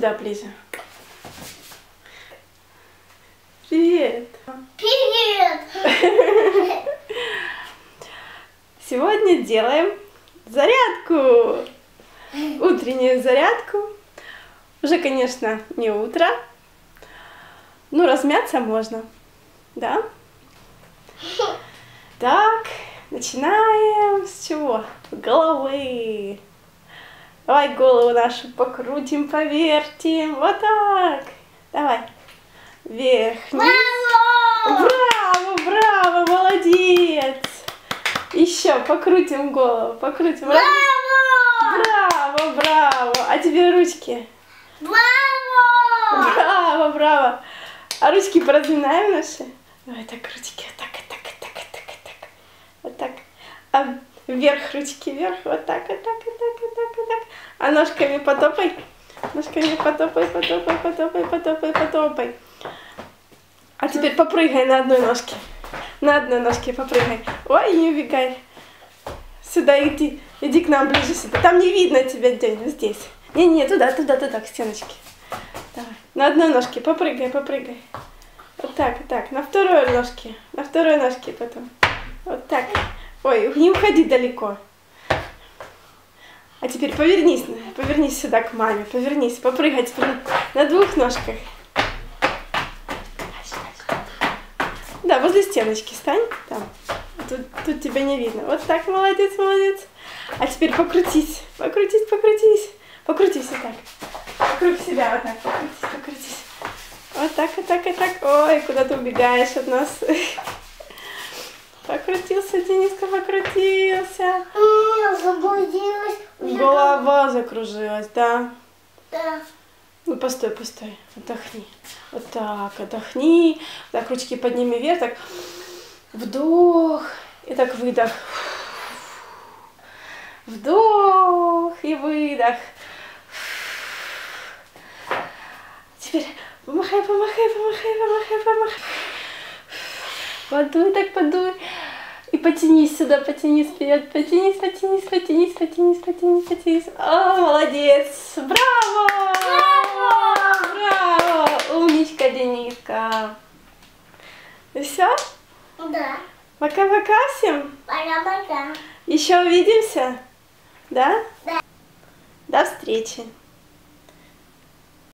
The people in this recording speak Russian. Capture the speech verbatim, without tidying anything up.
сюда ближе. Привет. Привет. Сегодня делаем зарядку. Утреннюю зарядку. Уже, конечно, не утро. Ну, размяться можно. Да? Так, начинаем с чего? С головы. Давай голову нашу покрутим, повертим. Вот так. Давай. Вверх, вниз. Браво! Браво, браво, молодец. Еще покрутим голову, покрутим. Браво! Браво, браво. А теперь ручки. Браво! Браво, браво. А ручки поразминаем наши? Давай так, ручки, вот так, вот так, вот так, вот так, вот так. Вот так. А вверх, ручки вверх, вот так, вот так, вот так, вот так, вот так. А ножками потопай. Ножками потопай, потопай, потопай, потопай, потопай. А теперь попрыгай на одной ножке. На одной ножке попрыгай. Ой, не убегай. Сюда иди. Иди к нам ближе сюда. Там не видно тебя, День, здесь. Не-не, туда, туда, туда, к стеночке. Давай. На одной ножке попрыгай, попрыгай. Вот так, вот так. На второй ножке. На второй ножке потом. Вот так. Ой, не уходи далеко. А теперь повернись, повернись сюда к маме. Повернись, попрыгай теперь на двух ножках. Да, возле стеночки стань. Там. Тут, тут тебя не видно. Вот так, молодец, молодец. А теперь покрутись. Покрутись, покрутись. Покрутись вот так. Вокруг себя вот так. Покрутись, покрутись. Вот так, вот так, вот так. Ой, куда ты убегаешь от нас? Покрутился, Дениска, покрутился. Заблудилась. Голова закружилась, да? Да. Ну, постой, постой. Отдохни. Вот так, отдохни. Так, ручки подними вверх, так. Вдох. И так выдох. Вдох и выдох. Теперь помахай, помахай, помахай, помахай, помахай. Подуй, так подуй. И потянись сюда, потянись вперед, потянись, потянись, потянись, потянись, потянись, потянись. О, молодец! Браво! Браво! Браво! Умничка, Дениска. И все? Да. Пока-пока всем. Пока-пока. Еще увидимся? Да? Да. До встречи.